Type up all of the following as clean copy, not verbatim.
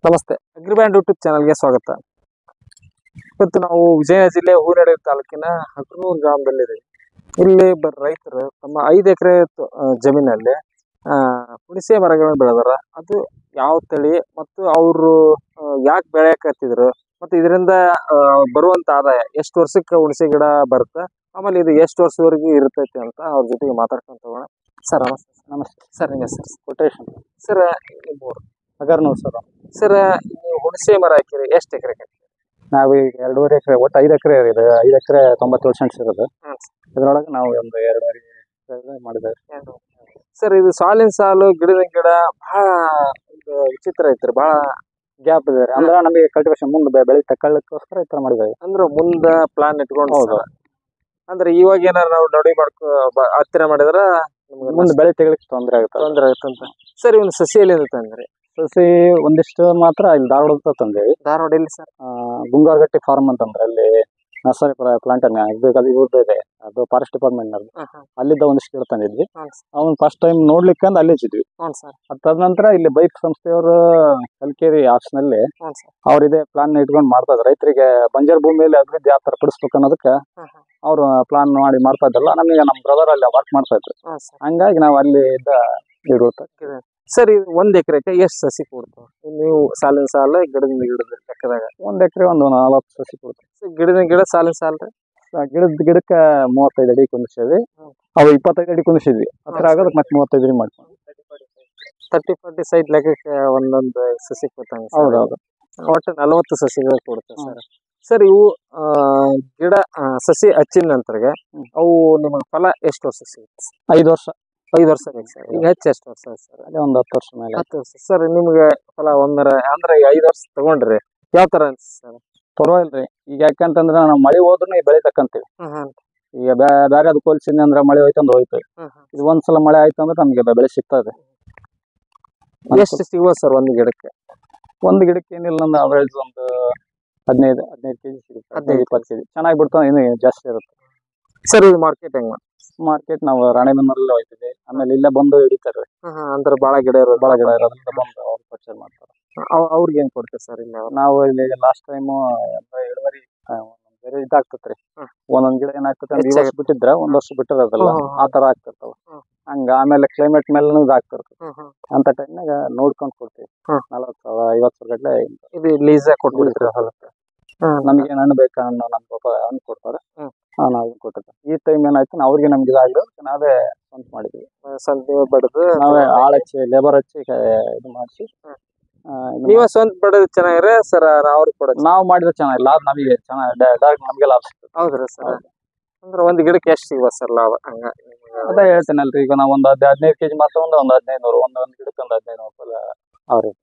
ನಮಸ್ತೆ, ಅಗ್ರಿಬ್ಯಾಂಡ್ ಯೂಟ್ಯೂಬ್ ಚಾನಲ್ಗೆ ಸ್ವಾಗತ. ಇವತ್ತು ನಾವು ವಿಜಯನಗರ ಜಿಲ್ಲೆ ಹೂವಿನಹಡಗಲಿ ತಾಲೂಕಿನ ಹಗನೂರು ಗ್ರಾಮದಲ್ಲಿದೆ. ಇಲ್ಲಿ ರೈತರು ತಮ್ಮ 5 ಎಕರೆ ಜಮೀನಲ್ಲಿ ಹುಣಸೆ ಮರಗಳನ್ನು ಬೆಳೆದಾರ. ಅದು ಯಾವ ತಳಿ ಮತ್ತು ಅವರು ಯಾಕೆ ಬೆಳೆಯಕತ್ತಿದ್ರು ಮತ್ತು ಇದರಿಂದ ಬರುವಂತ ಆದಾಯ ಎಷ್ಟು ವರ್ಷಕ್ಕೆ ಹುಣಸೆ ಗಿಡ ಬರುತ್ತೆ, ಆಮೇಲೆ ಇದು ಎಷ್ಟು ವರ್ಷದವರೆಗೂ ಇರ್ತೈತಿ ಅಂತ ಅವ್ರ ಜೊತೆಗೆ ಮಾತಾಡ್ಕೊಂತ ಹೋಗೋಣ. ಸರ್ ನಮಸ್ತೆ. ನಮಸ್ತೆ ಸರ್ ನಿಮ್ಮ ಹೆಸರು? ಕೊಟೇಶ್ ಅಂತ. ಸರ್ ನಿಮ್ಮೂರು? ಹಗರ್ನೂರು ಸರ್. ಸರ್ ನೀವು ಹುಣಸೆ ಮರ ಹಾಕಿರಿ, ಎಷ್ಟು ಎಕರೆ ಹಾಕಿರಿ? ನಾವೀಗ 2.5 ಎಕರೆ, ಒಟ್ಟು 5 ಎಕರೆ ಇದೆ. 5 ಎಕರೆ 97 ಸೆಂಟ್ಸ್ ಇರೋದು. ಇದ್ರೊಳಗೆ ನಾವು ಒಂದು 2.5 ಎಕರೆ ಮಾಡಿದ್ದೇವೆ. ಸರ್ ಇದು ಸಾಲಿನ ಸಾಲು ಗಿಡದ ಗಿಡ ಬಹಳ ವಿಚಿತ್ರ ಐತ್ರಿ, ಬಹಳ ಗ್ಯಾಪ್ ಇದೆ. ಅಂದ್ರೆ ನಮಗೆ ಕಲ್ಟಿವೇಶನ್ ಮುಂದೆ ಬೆಳೆ ತಕೊಳ್ಳೋಕ್ಕೋಸ್ಕರ ಈ ತರ ಮಾಡಿದ್ದೇವೆ. ಅಂದ್ರೆ ಮುಂದ ಪ್ಲಾನ್ ಇಟ್ಕೊಂಡು. ಹೌದು. ಅಂದ್ರೆ ಇವಾಗ ಏನಾರ ನಾವು ನಡಿ ಹತ್ತಿರ ಮಾಡಿದ್ರ ಮುಂದೆ ಬೆಳೆ ತೆಗಿಲಿಕ್ಕೆ ತೊಂದರೆ ಆಗುತ್ತೆ ಅಂತ. ಸರ್ ಇವನು ಸಸಿಯಲ್ಲಿ ತಂದ್ರಿ? ಸಸಿ ಒಂದಿಷ್ಟು ಮಾತ್ರ ಇಲ್ಲಿ ಧಾರವಾಡ ತಂದೇವಿ. ಧಾರವಾಡ ಎಲ್ಲಿ ಸರ್? ಗುಂಗಾರಗಟ್ಟಿ ಫಾರ್ಮ್ ಅಂತಂದ್ರೆ ಅಲ್ಲಿ ನರ್ಸರಿ ಪ್ಲಾಂಟ್ ಇವ್ರದ್ದು ಇದೆ, ಅದು ಫಾರೆಸ್ಟ್ ಡಿಪಾರ್ಟ್ಮೆಂಟ್ ನಲ್ಲಿ. ಅಲ್ಲಿದ್ದ ಒಂದಿಷ್ಟು ಗಿಡ ತಂದಿದ್ವಿ. ಅವ್ನು ಫಸ್ಟ್ ಟೈಮ್ ನೋಡ್ಲಿಕ್ಕೆ ಅಂತ ಅಲ್ಲಿ ಇದ್ವಿ. ಅದಾದ ನಂತರ ಇಲ್ಲಿ ಬೈಕ್ ಸಂಸ್ಥೆಯವರು ಕಲ್ಕೇರಿ ಆಫೀಸ್ ನಲ್ಲಿ ಅವ್ರಿದೆ ಪ್ಲಾನ್ ಇಟ್ಕೊಂಡು ಮಾಡ್ತಾ ಇದ್ರು. ರೈತರಿಗೆ ಬಂಜರ್ ಭೂಮಿಯಲ್ಲಿ ಅಭಿವೃದ್ಧಿ ಯಾವ ತರ ಪಡಿಸ್ಬೇಕು ಅನ್ನೋದಕ್ಕೆ ಅವ್ರು ಪ್ಲಾನ್ ಮಾಡಿ ಮಾಡ್ತಾ ಇದ್ರಲ್ಲ. ನಮಗೆ ನಮ್ಮ ಬ್ರದರ್ ಅಲ್ಲಿ ವರ್ಕ್ ಮಾಡ್ತಾ ಇದ್ರು, ಹಂಗಾಗಿ ನಾವು ಅಲ್ಲಿ ಇದ್ದ ಗಿಡ. ಸರ್ ಇದು 1 ಎಕರೆಗೆ ಎಷ್ಟು ಸಸಿ ಕೊಡ್ತಾವ ನೀವು? ಸಾಲಿನ ಸಾಲ ಗಿಡದ ಲೆಕ್ಕದಾಗ 1 ಎಕರೆ ಒಂದು 40 ಸಸಿ ಕೊಡ್ತೀವಿ. ಗಿಡದ ಗಿಡ ಸಾಲಿನ ಸಾಲ ಗಿಡಕ್ಕೆ 35 ಅಡಿ ಕುಂದಿಸಿದ್ವಿ. ಅವು 25 ಅಡಿ ಕುಂದಿಸಿದ್ವಿ. ಹತ್ರ ಆಗೋದಕ್ಕೆ ಮತ್ತೆ 35 ಅಡಿ ಮಾಡ್ಕೊಂಡು 30-40 ಸೈಡ್ ಲೆಕ್ಕಕ್ಕೆ ಒಂದೊಂದು ಸಸಿ ಕೊಟ್ಟಂಗ. ಹೌದೌದು. ಒಟ್ಟು 40 ಸಸಿಗಳು ಕೊಡ್ತೇವೆ ಸರ್. ಸರ್ ಇವು ಗಿಡ ಸಸಿ ಹಚ್ಚಿದ ನಂತರಗೆ ಅವು ನಿಮಗೆ ಫಲ ಎಷ್ಟು ವರ್ಷ ಸಿಗುತ್ತೆ? 5 ವರ್ಷ. 5 ವರ್ಷ ಬೇಕು ಸರ್. ಈಗ ಹೆಚ್ಚು ಎಷ್ಟು ವರ್ಷ ಸರ್? ಅದೇ ಒಂದು 10 ವರ್ಷ ಮೇಲೆ. 10 ವರ್ಷ. ಸರ್ ನಿಮ್ಗೆ ಫಲ ಅಂದ್ರೆ 5 ವರ್ಷ ತಗೊಂಡ್ರಿ ಯಾವ ತರ ಅನ್ಸ ಸರ್? ಪರವಾಗಿಲ್ರಿ. ಈಗ ಯಾಕಂತಂದ್ರೆ ನಾವು ಮಳೆ ಹೋದ್ರೂ ಬೆಳೆ ತಕ್ಕಂತೀವಿ. ಈಗ ಬೇರೆ ಅದು ಹೋಲಿಸಿದ್ನಿ ಅಂದ್ರೆ ಮಳೆ ಹೋಯ್ತು ಅಂದ್ರೆ ಹೋಯ್ತು. ಇದು ಒಂದ್ಸಲ ಮಳೆ ಆಯ್ತು ಅಂದ್ರೆ ನಮ್ಗೆ ಬೆಳೆ ಸಿಗ್ತದೆ. ಎಷ್ಟು ಸಿಗ್ಬೋದು ಸರ್ ಒಂದು ಗಿಡಕ್ಕೆ? ಒಂದು ಗಿಡಕ್ಕೆ ಏನಿಲ್ಲ ಅಂದ್ರೆ ಅವರೇಜ್ ಒಂದು 15 ಕೆಜಿ ಸಿಗುತ್ತೆ. 15-20 ಕೆಜಿ ಚೆನ್ನಾಗಿ ಬಿಡ್ತಾವೆ, ಇನ್ನು ಜಾಸ್ತಿ ಇರುತ್ತೆ. ಸರ್ ಇದು ಮಾರ್ಕೆಟ್ ಹೆಂಗ್? ಮಾರ್ಕೆಟ್ ನಾವು ರಾಣೆಬೆನ್ನೂರಲ್ಲಿ ಹೋಗ್ತೀವಿ. ಆಮೇಲೆ ಇಲ್ಲೇ ಬಂದು ಹಿಡಿತಾರೆ. ಅಂದ್ರೆ ಭಾಳ ಗಿಡ ಇರೋದ್ರಿಂದ ಬಂದು ಅವ್ರು ಪರ್ಚೇಸ್ ಮಾಡ್ತಾರೆ. ಅವ್ರಿಗೆ ಏನ್ ಕೊಡ್ತೀವಿ ಸರ್? ಇಲ್ಲ ನಾವು ಇಲ್ಲಿ ಲಾಸ್ಟ್ ಟೈಮ್ ಇಳುವರಿ ಬೇರೆ ಇದಾಗ್ತತ್ರಿ. ಒಂದೊಂದ್ ಗಿಡ ಏನಾಗ್ತದೆ ಅಂದ್ರೆ ಈ ವರ್ಷ ಬಿಟ್ಟಿದ್ರ ಒಂದ್ ವರ್ಷ ಬಿಟ್ಟಿರೋದಲ್ಲ, ಆ ತರ ಆಗ್ತಿರ್ತಾವ. ಹಂಗ ಆಮೇಲೆ ಕ್ಲೈಮೇಟ್ ಮೇಲೆ ಇದಾಗ್ತಿರ್ತದೆ. ಅಂತ ಟೈಮ್ನಾಗ ನೋಡ್ಕೊಂಡ್ ಕೊಡ್ತೀವಿ. 40,000-50,000 ಗಟ್ಲೆ ಇದು ಲೀಸ್ ಕೊಟ್ಬಿಡ್ತೀವಿ ಹೊಲಕ್ಕೆ. ನಮ್ಗೆ ಏನ್ ಹಣ್ಣು ಬೇಕಾ ಅನ್ನೋ ನಮ್ ಪಾಪ ಹಣ್ಣು ಕೊಡ್ತಾರೆ, ನಾವು ಕೊಟ್ಟಿರ್ತೀವಿ. ಈ ಟೈಮ್ ಏನಾಯ್ತು ಅವ್ರಿಗೆ ನಮ್ಗೆ ಇದಾಗ್ಲಿ ನಾವೇ ಸ್ವಂತ ಮಾಡಿದ್ವಿ. ಸ್ವಂತ ಬಡದು ನಾವೇ ಆಳ್ ಹಚ್ಚಿ ಲೇಬರ್ ಹಚ್ಚಿ ಇದು ಮಾಡಿಸಿ ನೀವೇ ಸ್ವಂತ ಬಡದು ಚೆನ್ನಾಗಿರ ಸರ್? ಅವ್ರಿಗೆ ಕೊಡ ನಾವು ಮಾಡಿದ್ರೆ ಚೆನ್ನಾಗಿಲ್ಲ, ನಮಗೆ ಚೆನ್ನಾಗಿ ಡೈರೆಕ್ಟ್ ನಮ್ಗೆ ಲಾಭ ಸಿಗ್ತದೆ. ಹೌದ್ರಿ ಸರ್? ಅಂದ್ರೆ ಒಂದ್ ಗಿಡಕ್ಕೆ ಎಷ್ಟು ಸಿಗ್ಬೋದು ಸರ್ ಲಾಭ? ಹಂಗ ಅದೇ ಹೇಳ್ತೇನಲ್ರಿ. ಈಗ ನಾವು ಒಂದು 15 ಕೆಜಿ ಮಾತ್ರ ಒಂದು 1500, ಒಂದ್ ಗಿಡಕ್ಕೆ ಒಂದು 1500 ರೂಪಾಯಿ ಅವ್ರಿಗೆ.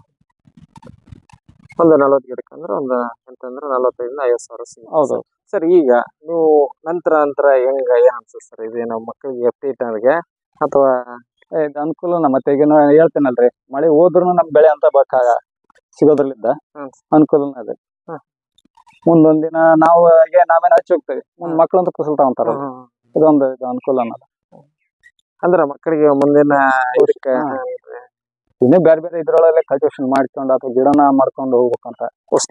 ಒಂದು 40 ಗಿಡಕ್ಕೆ ಅಂದ್ರೆ ಒಂದು ಅಂತಂದ್ರೆ 45,000-50,000 ಸಿಗುತ್ತೆ. ಹೌದು ಸರ್. ಈಗ ನೀವು ನಂತರ ಹೆಂಗ ಏನ್ ಅನ್ಸುತ್ತೆ ಸರ್? ಇದೇನೋ ಮಕ್ಕಳಿಗೆ ಎಫ್ಟಿಗೆ ಅಥವಾ ಇದು ಅನುಕೂಲ? ಮತ್ತೆ ಈಗ ಹೇಳ್ತೇನಲ್ರಿ, ಮಳೆ ಹೋದ್ರು ನಮ್ ಬೆಳೆ ಅಂತ ಸಿಗೋದ್ರಲ್ಲಿದ್ದ ಅನುಕೂಲನೇ ಅದೇ. ಮುಂದೊಂದ್ ದಿನ ನಾವು ನಾವೇನ್ ಹಚ್ಚಿ ಹೋಗ್ತೇವೆ, ಮುಂದ್ ಮಕ್ಳು ಅಂತ ಕುಸಲ್ ತಗೊಂತಾರ. ಇದೊಂದು ಅನುಕೂಲ ಅನ್ನೋದು. ಅಂದ್ರೆ ಮಕ್ಕಳಿಗೆ ಮುಂದಿನ ಇನ್ನೂ ಬೇರೆ ಬೇರೆ ಇದ್ರೊಳಗೆ ಕಲ್ಟಿವೇಶನ್ ಮಾಡ್ಕೊಂಡು ಅಥವಾ ಗಿಡನ ಮಾಡ್ಕೊಂಡು ಹೋಗ್ಬೇಕಂತ.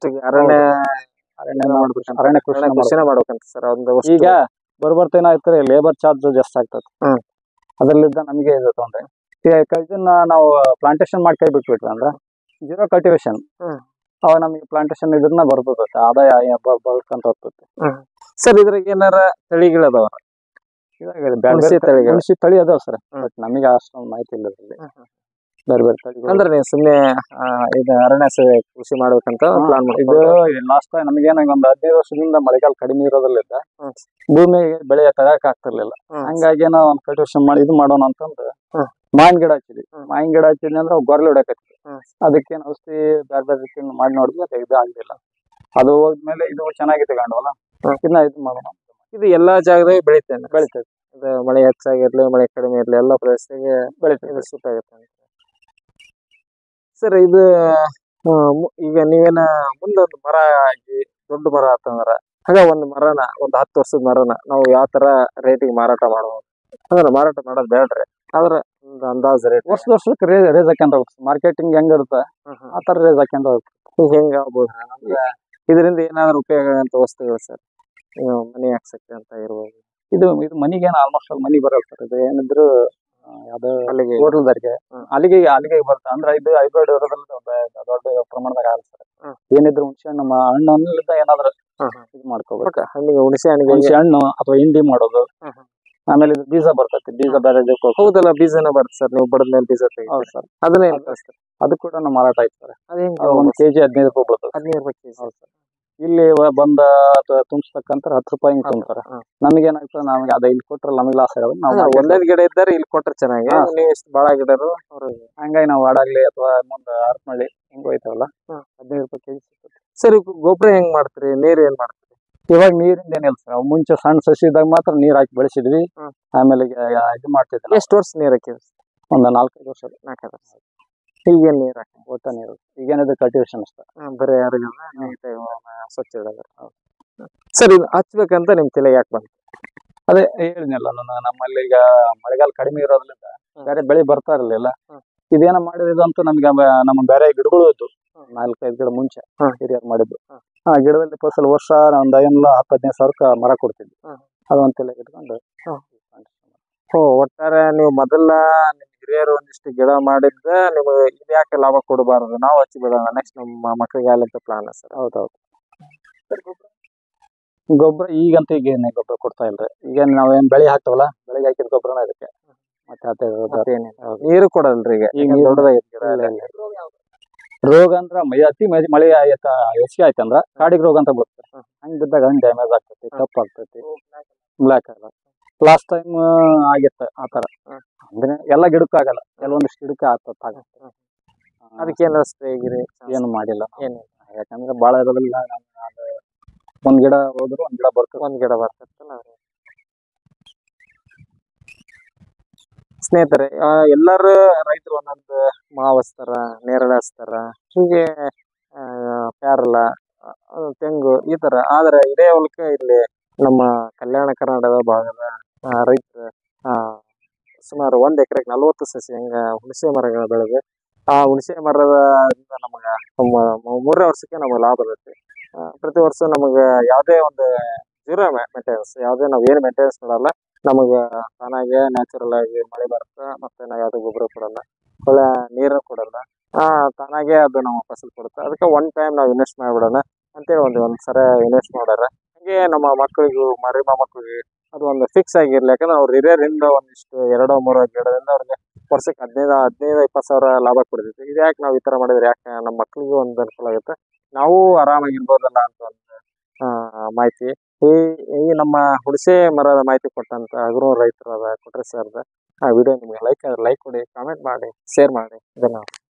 ಅರಣ್ಯ ಕೃಷಿ ಮಾಡ್ಬೇಕಂತ ಸರ್. ಈಗ ಬರ್ಬರ್ತ ಏನಾಗ್ತದೆ, ಲೇಬರ್ ಚಾರ್ಜ್ ಜಾಸ್ತಿ ಆಗ್ತದೆ. ಅದ್ರಲ್ಲಿದ್ದ ನಮ್ಗೆ ಇದು ತೊಂದ್ರೆ. ಇದನ್ನ ನಾವು ಪ್ಲಾಂಟೇಶನ್ ಮಾಡಿ ಕೈ ಬಿಟ್ಬಿಟ್ವಿ ಅಂದ್ರೆ 0 ಕಲ್ಟಿವೇಶನ್, ಅವಾಗ ನಮ್ಗೆ ಪ್ಲಾಂಟೇಶನ್ ಇದನ್ನ ಬರ್ತದೆ, ಆದಾಯ ಬರ್ಕಂತ ಹೋಗ್ತದೆ. ಸರ್ ಇದ್ರಾಗ ಏನಾರ ತಳಿಗಳದಾವ? ಹುಣಸಿ ತಳಿ ಅದಾವ ಸರ್, ಬಟ್ ನಮಗೆ ಅಷ್ಟೊಂದು ಮಾಹಿತಿ ಇಲ್ಲ. ಬೇರೆ ಬೇರೆ ತಳಿ ಅಂದ್ರೆ ನೀವು ಸುಮ್ಮನೆ ಇದು ಅರಣ್ಯ ಕೃಷಿ ಮಾಡ್ಬೇಕಂತ ಪ್ಲಾನ್ ಮಾಡಿ. ಇದು ಲಾಸ್ಟ್ ಟೈಮ್ ನಮಗೇನ ಒಂದು 15 ವರ್ಷದಿಂದ ಮಳೆಗಾಲ ಕಡಿಮೆ ಇರೋದ್ರಲ್ಲಿದ್ದ ಭೂಮಿ ಬೆಳೆ ತಗಕ್ ಆಗ್ತಿರ್ಲಿಲ್ಲ. ಹಂಗಾಗಿ ಏನೋ ಒಂದು ಕಲ್ಟಿವೇಶನ್ ಮಾಡಿ ಇದು ಮಾಡೋಣ ಅಂತಂದು ಮಾವಿನ ಗಿಡ ಹಚ್ಚಿದ್ವಿ. ಮಾವಿನ ಗಿಡ ಹಚ್ಚಿದ್ವಿ ಅಂದ್ರೆ ಗೊರ್ಲೆ ಹೊಡಕತ್ತಿ. ಅದಕ್ಕೇನು ಔಷಧಿ ಬೇರೆ ಬೇರೆ ರೀತಿ ಮಾಡಿ ನೋಡಿದ್ವಿ, ಅದು ಇದು ಆಗ್ಲಿಲ್ಲ. ಅದು ಹೋದ್ಮೇಲೆ ಇದು ಚೆನ್ನಾಗಿ ತಗೊಂಡವಲ್ಲ, ಇದನ್ನ ಇದು ಮಾಡೋಣ. ಇದು ಎಲ್ಲಾ ಜಾಗದಾಗ ಬೆಳಿತೈತೆ. ಇದು ಮಳೆ ಹೆಚ್ಚಾಗಿರ್ಲಿ ಮಳೆ ಕಡಿಮೆ ಇರ್ಲಿ ಎಲ್ಲಾ ಪ್ರದೇಶಕ್ಕೆ ಬೆಳಿತೈತೆ, ಸೂಟ್ ಆಗುತ್ತೆ. ಸರ್ ಇದು ಈಗ ನೀವೇನ ಮುಂದೊಂದು ಮರ ಆಗಿ ದೊಡ್ಡ ಮರ ಆತಂದ್ರ ಒಂದು ಮರನ ಒಂದು 10 ವರ್ಷದ ಮರನ ನಾವು ಯಾವ ತರ ರೇಟಿಗೆ ಮಾರಾಟ ಮಾಡಬಹುದು? ಅಂದ್ರೆ ಮಾರಾಟ ಮಾಡೋದು ಬೇಡ್ರಿ, ಆದ್ರ ಒಂದು ಅಂದಾಜ್ ರೇಟ್ ವರ್ಷಕ್ಕೆ ರೇಸ್ ಹಾಕ್ಯಂತ ಹೋಗ್ತದೆ. ಮಾರ್ಕೆಟಿಂಗ್ ಹೆಂಗಿರುತ್ತೆ ಆ ತರ ರೇಸ್ ಹಾಕ್ಯಂತ ಹೋಗ್ತದೆ. ಈಗ ಹೆಂಗ ಆಗ್ಬೋದು ನಮ್ಗೆ ಇದರಿಂದ ಏನಾದ್ರು ಉಪಯೋಗ ಆಗಂತ ವಸ್ತುಗಳು ಸರ್, ಮನಿ ಹಾಕ್ಸಕ್ಕೆ ಅಂತ ಇರ್ಬೋದು. ಇದು ಮನಿಗೆ ಏನು ಆಲ್ಮೋಸ್ಟ್ ಮನಿ ಬರಲ್ಲ ಸರ್. ಇದು ಏನಿದ್ರು ಯಾವ್ದು ಅಲ್ಲಿಗೆ ಹೋಟೆಲ್ದವ್ರಿಗೆ ಅಲ್ಲಿಗೆ ಬರುತ್ತೆ. ಅಂದ್ರೆ ಇದು ಹೈಬ್ರಿಡ್ ಇರೋದ್ರಿಂದ ದೊಡ್ಡ ಪ್ರಮಾಣದಾಗ ಆಗಲ್ಲ ಸರ್. ಏನಿದ್ರು ಹುಣಸೆ ಹಣ್ಣು ಹಣ್ಣಿಂದ ಏನಾದ್ರು ಇದು ಮಾಡ್ಕೋಬೇಕು. ಹಣ್ಣಿಗೆ ಹುಣಸೆ ಹಣ್ಣು ಅಥವಾ ಹಿಂಡಿ ಮಾಡೋದು. ಆಮೇಲೆ ಇದು ಬೀಜ ಬರ್ತೈತಿ, ಬೀಜ ಬೇರೆ ಹೌದಲ್ಲ, ಬೀಜನ ಬರುತ್ತೆ ಸರ್. ನೀವು ಬಡದ ಮೇಲೆ ಬೀಜ ತೆಗಿ ಸರ್. ಅದನ್ನೇ ಅದು ಕೂಡ ನಮ್ಮ ಮಾರಾಟ ಆಯ್ತು ಸರ್. ಒಂದು ಕೆಜಿ 15 ರೂಪಾಯಿ ಬೀಳ್ತದೆ. 15 ರೂಪಾಯಿ ಕೆಜಿ. ಹೌದು ಸರ್. ಇಲ್ಲಿ ಬಂದ ತುಂಬಿಸ್ತಕ್ಕಂತ 10 ರೂಪಾಯಿ ಹಿಂಗ್ ತುಂಬ್ತಾರೆ. ನಮ್ಗೆ ಏನಾಗ್ತದೆ, ನಮ್ಗೆ ಅದ ಇಲ್ಲಿ ಕೊಟ್ರಲ್ಲ ನಮಗೆ ಲಾಸ್ ಆಗೋದು. ನಾವು ಒಂದೊಂದ್ ಗಿಡ ಇದ್ದಾರೆ ಇಲ್ಲಿ ಕೊಟ್ರೆ ಚೆನ್ನಾಗಿ, ನೀವು ಎಷ್ಟು ಬಾಳ ಗಿಡರು ಹಂಗಾಗಿ ನಾವು ವಾಡಾಗ್ಲಿ ಅಥವಾ ಮುಂದೆ ಹರಪನಹಳ್ಳಿ ಹಿಂಗ್ ಹೋಯ್ತಾವಲ್ಲ 15 ರೂಪಾಯಿ ಕೆಜಿ ಸಿಗ್ತದೆ. ಸರ್ ಗೊಬ್ಬರ ಹೆಂಗ್ ಮಾಡ್ತೀರಿ, ನೀರ್ ಏನ್ ಮಾಡ್ತೀರಿ? ಇವಾಗ ನೀರಿಂದ ಏನಿಲ್ಲ ಸರ್. ಮುಂಚೆ ಸಣ್ಣ ಸಸಿ ಇದ್ದಾಗ ಮಾತ್ರ ನೀರ್ ಹಾಕಿ ಬೆಳೆಸಿದ್ವಿ. ಆಮೇಲೆ ಇದು ಮಾಡ್ತಿದ್ವಿ. ಎಷ್ಟು ವರ್ಷ ನೀರ್ ಹಾಕಿದ್ರಿ? ಒಂದು 4-5 ವರ್ಷ. 4 ವರ್ಷ. ಈಗೇನ್ ನೀರ್ ಹಾಕಿ ಒಟ್ಟ ನೀರು ಈಗೇನಿದೆ ಕಲ್ಟಿವೇಶನ್ ಅಷ್ಟೇ. ಬರೀ ಸ್ವಚ್ಛ ಇಡೋದು. ಸರ್ ಇದು ಹಚ್ಬೇಕಂತ ನಿಮ್ ತಲೆ ಯಾಕೆ ಬಂತು? ಅದೇ ಹೇಳಿದ್ನಲ್ಲ ನಾನು, ನಮ್ಮಲ್ಲಿ ಈಗ ಮಳೆಗಾಲ ಕಡಿಮೆ ಇರೋದ್ರಿಂದ ಬೇರೆ ಬೆಳೆ ಬರ್ತಾ ಇರಲಿಲ್ಲ. ಇದೇನ ಮಾಡಿದ್ರು ಅಂತ ನಮ್ಗೆ ನಮ್ಮ ಬೇರೆ ಗಿಡಗಳು ಇತ್ತು. 4-5 ಗಿಡ ಮುಂಚೆ ಹಿರಿಯರ್ ಮಾಡಿದ್ದು. ಆ ಗಿಡದಲ್ಲಿ ಫಸಲ್ ವರ್ಷ ಒಂದ್ 10-15 ಸಾವಿರಕ್ಕೆ ಮರ ಕೊಡ್ತಿದ್ವಿ. ಅದೊಂದ್ ತಲೆ ಇಟ್ಕೊಂಡು ಒಟ್ಟಾರೆ ನೀವು ಮೊದಲ ನಿಮ್ ಹಿರಿಯರು ಒಂದಿಷ್ಟು ಗಿಡ ಮಾಡಿದ್ದ ನಿಮ್ಗೆ ಇದು ಯಾಕೆ ಲಾಭ ಕೊಡಬಾರದು, ನಾವು ಹಚ್ಚಿ ಬಿಡೋಣ ನೆಕ್ಸ್ಟ್ ನಮ್ಮ ಮಕ್ಕಳಿಗೆ ಆಗ್ಲಿಂತ ಪ್ಲಾನ್ ಸರ್. ಹೌದೌದು. ಗೊಬ್ಬರ ಈಗಂತ ಈಗ ಏನೇ ಗೊಬ್ಬರ ಕೊಡ್ತಾ ಇಲ್ರಿ. ಈಗ ನಾವೇನ್ ಬೆಳೆ ಹಾಕ್ತವಲ್ಲ, ಬೆಳೆಗೆ ಹಾಕಿದ ಗೊಬ್ಬರನ ಇದಕ್ಕೆ ಮತ್ತೆ ನೀರು ಕೊಡಲ್ರಿ ಈಗ ದೊಡ್ಡದಾಗಿ. ರೋಗ ಅಂದ್ರ ಅತಿ ಮಳೆ ಹೆಚ್ಚಿಗೆ ಆಯ್ತಂದ್ರ ಕಾಡಿಗೆ ರೋಗ ಅಂತ ಬರುತ್ತೆ. ಹಂಗ್ ಬಿದ್ದಾಗ ಹಣ್ಣು ಡ್ಯಾಮೇಜ್ ಆಗ್ತೈತಿ, ಕಪ್ ಆಗ್ತೈತಿ, ಬ್ಲಾಕ್ ಆಗಲ್ಲ. ಲಾಸ್ಟ್ ಟೈಮ್ ಆಗಿತ್ತ ಆತರ. ಅಂದ್ರೆ ಎಲ್ಲಾ ಗಿಡಕ್ಕೂ ಆಗಲ್ಲ, ಕೆಲವೊಂದಿಷ್ಟು ಗಿಡಕ್ಕೆ ಆಗತ್ತೆ. ಅದಕ್ಕೇನ ಸ್ಪ್ರೇ ಏನು ಮಾಡಿಲ್ಲ ಏನು, ಯಾಕಂದ್ರೆ ಬಾಳ ಇರೋದಿಲ್ಲ. ಒಂದ್ ಗಿಡ ಹೋದ್ರು ಒಂದ್ ಗಿಡ ಬರ್ತೈತಲ್ಲ. ಸ್ನೇಹಿತರೆ, ಎಲ್ಲಾರು ರೈತರು ಒಂದೊಂದು ಮಾವು ಹಚ್ತಾರ, ನೇರಳೆ ಹಚ್ತಾರ, ಹೀಗೆ ಪ್ಯಾರಲ, ತೆಂಗು ಈ ತರ. ಆದ್ರೆ ಇದೇ ಹೊಲಕ್ಕೆ ಇಲ್ಲಿ ನಮ್ಮ ಕಲ್ಯಾಣ ಕರ್ನಾಟಕದ ಭಾಗದ ರೈತರು ಸುಮಾರು 1 ಎಕರೆಗೆ 40 ಸಸಿ ಹಂಗ ಹುಣಸೆ ಮರಗಳ ಬೆಳೆದು, ಆ ಹುಣಸೆ ಮರದ ನಮಗ 3 ವರ್ಷಕ್ಕೆ ನಮಗೆ ಲಾಭ ಬರುತ್ತೆ. ಪ್ರತಿ ವರ್ಷ ನಮಗ ಯಾವುದೇ ಒಂದು ಜೀರೋ ಮೇಂಟೆನೆನ್ಸ್, ಯಾವುದೇ ನಾವ್ ಏನು ಮೇಂಟೆನೆನ್ಸ್ ಮಾಡಲ್ಲ, ನಮಗ ತಾನಾಗೆ ನ್ಯಾಚುರಲ್ ಆಗಿ ಮಳೆ ಬರುತ್ತೆ. ಮತ್ತೆ ನಾವ್ ಯಾವ್ದು ಗೊಬ್ಬರ ಕೊಡಲ್ಲ, ಒಳ್ಳೆ ನೀರು ಕೊಡಲ್ಲ, ತಾನಾಗೆ ಅದು ನಮ್ಮ ಫಸಲ್ ಕೊಡುತ್ತೆ. ಅದಕ್ಕೆ ಒನ್ ಟೈಮ್ ನಾವು ಇನ್ವೆಸ್ಟ್ ಮಾಡ್ಬಿಡೋಣ ಅಂತೇಳಿ ಒಂದ್ಸಲ ಇನ್ವೆಸ್ಟ್ ಮಾಡ್ಯಾರ. ಹಂಗೆ ನಮ್ಮ ಮಕ್ಕಳಿಗೂ ಮರಿ ಮೊಮ್ಮಕ್ಕಳಿಗೆ ಅದು ಒಂದು ಫಿಕ್ಸ್ ಆಗಿರ್ಲಿ. ಯಾಕಂದ್ರೆ ಅವ್ರ ಹಿರಿಯರಿಂದ ಒಂದಿಷ್ಟು 2-3 ಗಿಡದಿಂದ ಅವ್ರಿಗೆ ವರ್ಷಕ್ಕೆ 15-20 ಸಾವಿರ ಲಾಭ ಕೊಡ್ತೈತಿ. ಇದು ಯಾಕೆ ನಾವು ಈ ತರ ಮಾಡಿದ್ರೆ ಯಾಕೆ ನಮ್ಮ ಮಕ್ಳಿಗೂ ಒಂದು ಅನುಕೂಲ ಆಗುತ್ತೆ, ನಾವು ಆರಾಮಾಗಿರ್ಬೋದಲ್ಲ ಅಂತ ಒಂದು ಮಾಹಿತಿ. ಈ ನಮ್ಮ ಹುಣಸೆ ಮರದ ಮಾಹಿತಿ ಕೊಟ್ಟಂತ ಅಗ್ರೋ ರೈತರು ಕೊಟ್ರೆ ಸರ್ದ ಆ ವಿಡಿಯೋ ನಿಮ್ಗೆ ಲೈಕ್ ಕೊಡಿ, ಕಾಮೆಂಟ್ ಮಾಡಿ, ಶೇರ್ ಮಾಡಿ. ಧನ್ಯವಾದ.